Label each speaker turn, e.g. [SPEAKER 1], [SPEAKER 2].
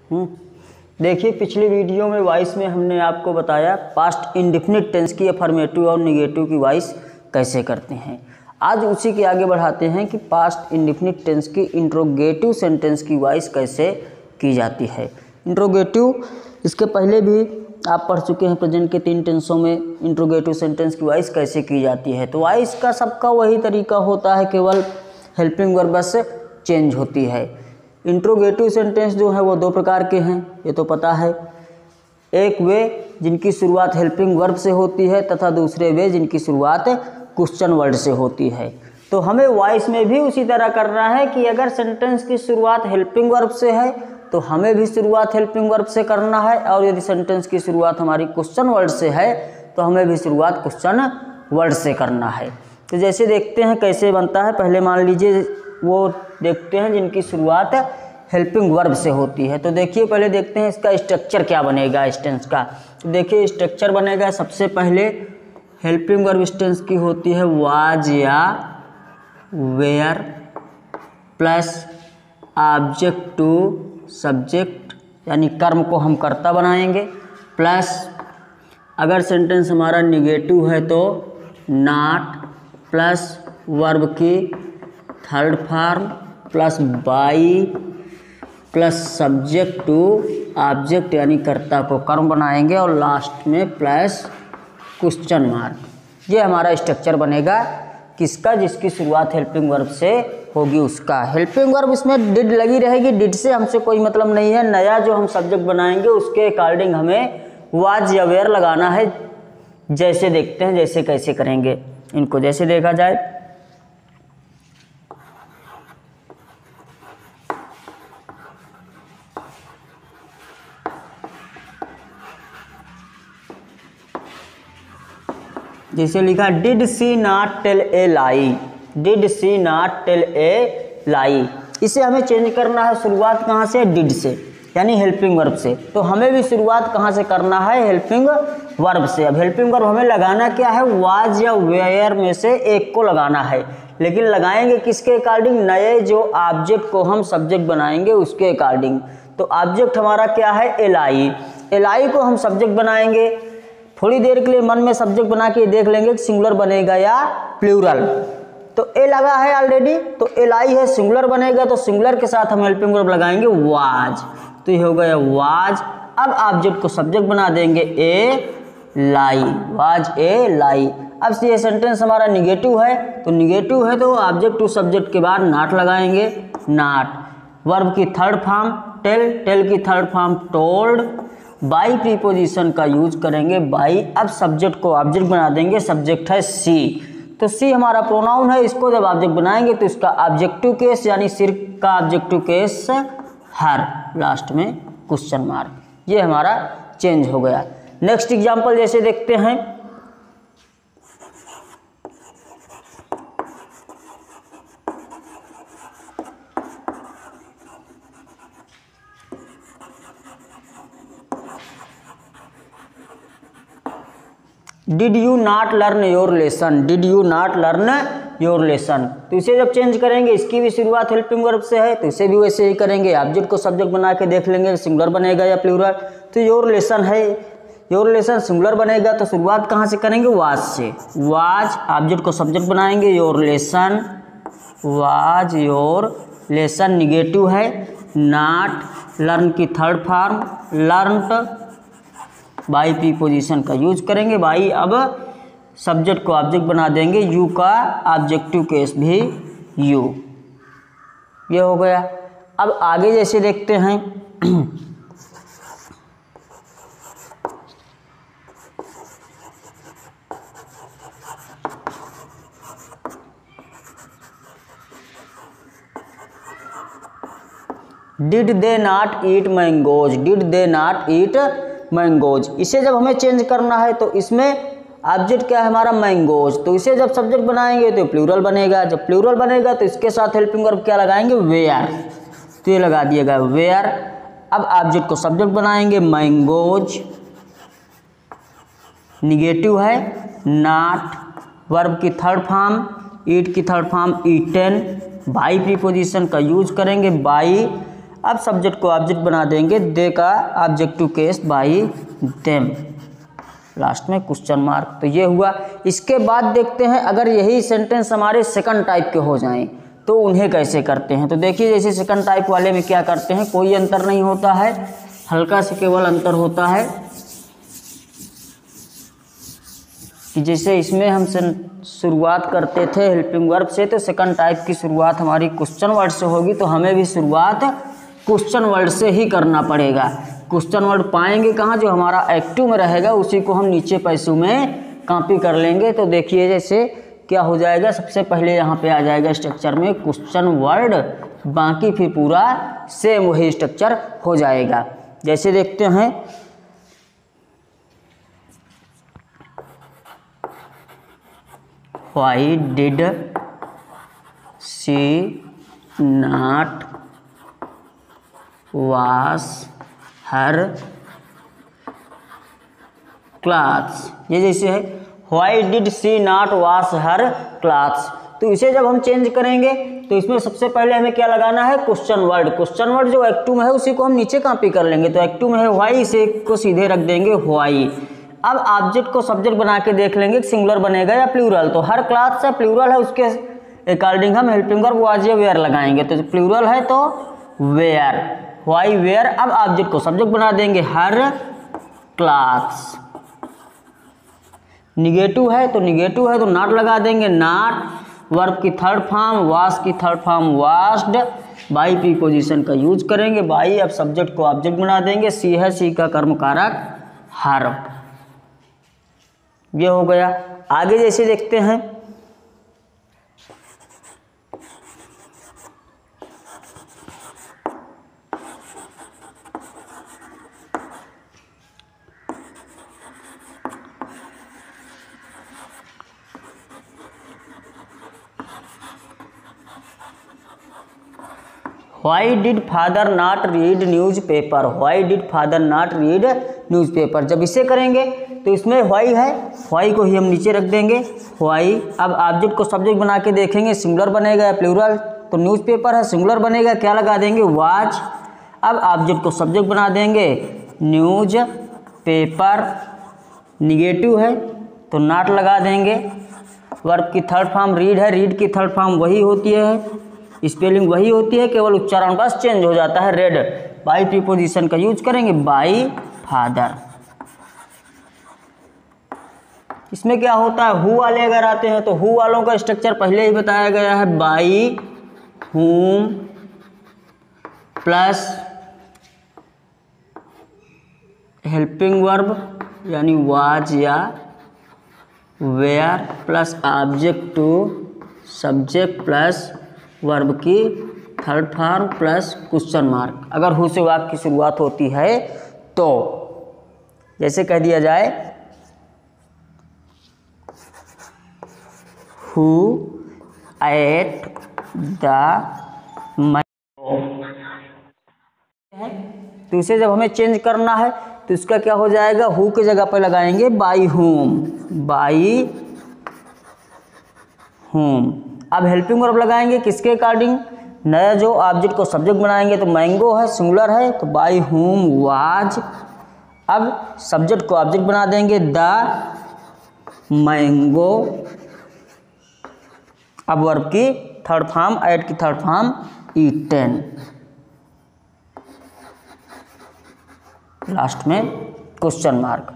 [SPEAKER 1] देखिए पिछली वीडियो में वॉइस में हमने आपको बताया पास्ट इंडेफिनिट टेंस की अफर्मेटिव और निगेटिव की वॉइस कैसे करते हैं। आज उसी के आगे बढ़ाते हैं कि पास्ट इंडेफिनिट टेंस की इंट्रोगेटिव सेंटेंस की वॉइस कैसे की जाती है। इंट्रोगेटिव इसके पहले भी आप पढ़ चुके हैं, प्रेजेंट के 3 टेंसों में इंट्रोगेटिव सेंटेंस की वॉइस कैसे की जाती है। तो वॉइस का सबका वही तरीका होता है, केवल हेल्पिंग वर्ब से चेंज होती है। इंट्रोगेटिव सेंटेंस जो है वो 2 प्रकार के हैं, ये तो पता है। एक वे जिनकी शुरुआत हेल्पिंग वर्ब से होती है तथा दूसरे वे जिनकी शुरुआत क्वेश्चन वर्ड से होती है। तो हमें वॉइस में भी उसी तरह करना है कि अगर सेंटेंस की शुरुआत हेल्पिंग वर्ब से है तो हमें भी शुरुआत हेल्पिंग वर्ब से करना है, और यदि सेंटेंस की शुरुआत हमारी क्वेश्चन वर्ड से है तो हमें भी शुरुआत क्वेश्चन वर्ड से करना है। तो जैसे देखते हैं कैसे बनता है। पहले मान लीजिए वो देखते हैं जिनकी शुरुआत हेल्पिंग वर्ब से होती है। तो देखिए पहले देखते हैं इसका स्ट्रक्चर क्या बनेगा इस टेंस का। तो देखिए स्ट्रक्चर बनेगा, सबसे पहले हेल्पिंग वर्ब इस टेंस की होती है वाज या were plus object to subject, यानी कर्म को हम कर्ता बनाएंगे, प्लस अगर सेंटेंस हमारा निगेटिव है तो नॉट, प्लस वर्ब की third form, plus by, plus subject to object यानी कर्ता को कर्म बनाएंगे, और लास्ट में प्लस क्वेश्चन मार्क। ये हमारा स्ट्रक्चर बनेगा किसका, जिसकी शुरुआत हेल्पिंग वर्ब से होगी उसका। हेल्पिंग वर्ब इसमें डिड लगी रहेगी, डिड से हमसे कोई मतलब नहीं है। नया जो हम सब्जेक्ट बनाएंगे उसके अकॉर्डिंग हमें वाज या वेयर लगाना है। जैसे देखते हैं जैसे कैसे करेंगे इनको, जैसे देखा जाए जैसे लिखा did she not tell a lie, did she not tell a lie. इसे हमें चेंज करना है, शुरुआत कहाँ से, डिड से यानी हेल्पिंग वर्ब से। तो हमें भी शुरुआत कहाँ से करना है, हेल्पिंग वर्ब से। अब हेल्पिंग वर्ब हमें लगाना क्या है, वाज या वेयर में से एक को लगाना है, लेकिन लगाएंगे किसके अकॉर्डिंग, नए जो ऑब्जेक्ट को हम सब्जेक्ट बनाएंगे उसके अकॉर्डिंग। तो ऑब्जेक्ट हमारा क्या है, एलाई, एलाई को हम सब्जेक्ट बनाएंगे। थोड़ी देर के लिए मन में सब्जेक्ट बना के देख लेंगे कि सिंगुलर बनेगा या प्लूरल। तो ए लगा है ऑलरेडी, तो एलाई है, सिंगुलर बनेगा तो सिंगुलर के साथ हम हेल्पिंग वर्ब लगाएंगे वाज, तो ये हो गया वाज। अब ऑब्जेक्ट को सब्जेक्ट बना देंगे ए लाई, वाज ए लाई। अब ये सेंटेंस हमारा निगेटिव है, तो निगेटिव है तो ऑब्जेक्ट टू सब्जेक्ट के बाद नॉट लगाएंगे, नॉट। वर्ब की थर्ड फॉर्म टेल, टेल की third form told. By preposition का यूज करेंगे, बाई। अब सब्जेक्ट को ऑब्जेक्ट बना देंगे, सब्जेक्ट है सी, तो सी हमारा प्रोनाउन है। इसको जब ऑब्जेक्ट बनाएंगे तो इसका ऑब्जेक्टिव केस यानी सिर का ऑब्जेक्टिव केस हर, लास्ट में क्वेश्चन मार्क। ये हमारा चेंज हो गया। नेक्स्ट एग्जांपल जैसे देखते हैं, did you not learn your lesson, did you not learn your lesson. तो इसे जब चेंज करेंगे, इसकी भी शुरुआत हेल्पिंग वर्ब से है तो इसे भी वैसे ही करेंगे। ऑब्जेक्ट को सब्जेक्ट बना के देख लेंगे सिंगुलर बनेगा या प्लूरल। तो योर लेसन है, योर लेसन सिंगुलर बनेगा तो शुरुआत कहाँ से करेंगे, वाज से। वाज, ऑब्जेक्ट को सब्जेक्ट बनाएंगे, your lesson, was your lesson. Negative है, नॉट, लर्न की third form learned, by preposition का यूज करेंगे, बाई। अब सब्जेक्ट को ऑब्जेक्ट बना देंगे, यू का ऑब्जेक्टिव केस भी यू। ये हो गया। अब आगे जैसे देखते हैं did they not eat mangoes, did they not eat mangoes. इसे जब हमें चेंज करना है तो इसमें ऑब्जेक्ट क्या है हमारा, मैंगोज। तो इसे जब सब्जेक्ट बनाएंगे तो प्लूरल बनेगा, जब प्लूरल बनेगा तो इसके साथ हेल्पिंग वर्ब क्या लगाएंगे, वेयर। तो ये लगा दिएगा वेयर। अब ऑब्जेक्ट को सब्जेक्ट बनाएंगे, मैंगोज। निगेटिव है, नॉट, वर्ब की थर्ड फॉर्म, ईट की third form eaten, by preposition का यूज करेंगे, बाई। अब सब्जेक्ट को ऑब्जेक्ट बना देंगे, दे का objective case by them, last में क्वेश्चन मार्क। तो ये हुआ। इसके बाद देखते हैं अगर यही सेंटेंस हमारे सेकंड टाइप के हो जाएं तो उन्हें कैसे करते हैं। तो देखिए जैसे सेकंड टाइप वाले में क्या करते हैं, कोई अंतर नहीं होता है, हल्का से केवल अंतर होता है कि जैसे इसमें हम शुरुआत करते थे हेल्पिंग वर्ब से, तो सेकंड टाइप की शुरुआत हमारी क्वेश्चन वर्ड से होगी, तो हमें भी शुरुआत क्वेश्चन वर्ड से ही करना पड़ेगा। क्वेश्चन वर्ड पाएंगे कहाँ, जो हमारा एक्टिव में रहेगा उसी को हम नीचे पैसों में कॉपी कर लेंगे। तो देखिए जैसे क्या हो जाएगा, सबसे पहले यहाँ पे आ जाएगा स्ट्रक्चर में क्वेश्चन वर्ड, बाकी फिर पूरा सेम वही स्ट्रक्चर हो जाएगा। जैसे देखते हैं why did she not wash her clothes, ये जैसे है why did she not wash her clothes. तो इसे जब हम चेंज करेंगे तो इसमें सबसे पहले हमें क्या लगाना है, क्वेश्चन वर्ड। क्वेश्चन वर्ड जो एक्टिव में है उसी को हम नीचे कॉपी कर लेंगे। तो एक्टिव में है व्हाई, इसे को सीधे रख देंगे व्हाई। अब ऑब्जेक्ट को सब्जेक्ट बना के देख लेंगे सिंगुलर बनेगा या प्लूरल। तो हर क्लॉथ से प्लूरल है, उसके अकॉर्डिंग हम हेल्पिंग वर्ब वाज या वेयर लगाएंगे। तो प्लूरल है तो वेयर, व्हाई वेयर। अब ऑब्जेक्ट को सब्जेक्ट बना देंगे हर क्लॉथ्स। निगेटिव है तो नॉट लगा देंगे नॉट। वर्ब की थर्ड फॉर्म, वॉश की third form washed. By preposition का यूज करेंगे, बाई। अब सब्जेक्ट को ऑब्जेक्ट बना देंगे, सी है, सी का कर्म कारक हर। ये हो गया। आगे जैसे देखते हैं why did father not read newspaper, why did father not read newspaper. जब इसे करेंगे तो इसमें व्हाई है, व्हाई को ही हम नीचे रख देंगे व्हाई। अब ऑब्जेक्ट को सब्जेक्ट बना के देखेंगे सिंगुलर बनेगा या प्लूरल। तो न्यूज पेपर है, सिंगुलर बनेगा, क्या लगा देंगे वाच। अब ऑब्जेक्ट को सब्जेक्ट बना देंगे न्यूज पेपर। निगेटिव है तो नॉट लगा देंगे। वर्ब की थर्ड फॉर्म रीड है, रीड की थर्ड फॉर्म वही होती है, स्पेलिंग वही होती है, केवल उच्चारण बस चेंज हो जाता है रेड। बाई प्रीपोजिशन का यूज करेंगे, बाई फादर। इसमें क्या होता है, हु वाले अगर आते हैं तो हु वालों का स्ट्रक्चर पहले ही बताया गया है, by whom plus helping verb यानी वाज या were plus object to subject plus verb की third form plus question mark. अगर हु से वाक्य की शुरुआत होती है तो जैसे कह दिया जाए हु एट द मैंगो, तो इसे जब हमें चेंज करना है तो इसका क्या हो जाएगा, हु की जगह पर लगाएंगे बाई होम, बाई होम। अब हेल्पिंग वर्ब लगाएंगे किसके अकॉर्डिंग, नया जो ऑब्जेक्ट को सब्जेक्ट बनाएंगे तो मैंगो है, सिंगुलर है, तो बाई होम वाज। अब सब्जेक्ट को ऑब्जेक्ट बना देंगे द मैंगो। अब वर्ब की थर्ड फॉर्म, एट की थर्ड फॉर्म ईटेन, लास्ट में क्वेश्चन मार्क।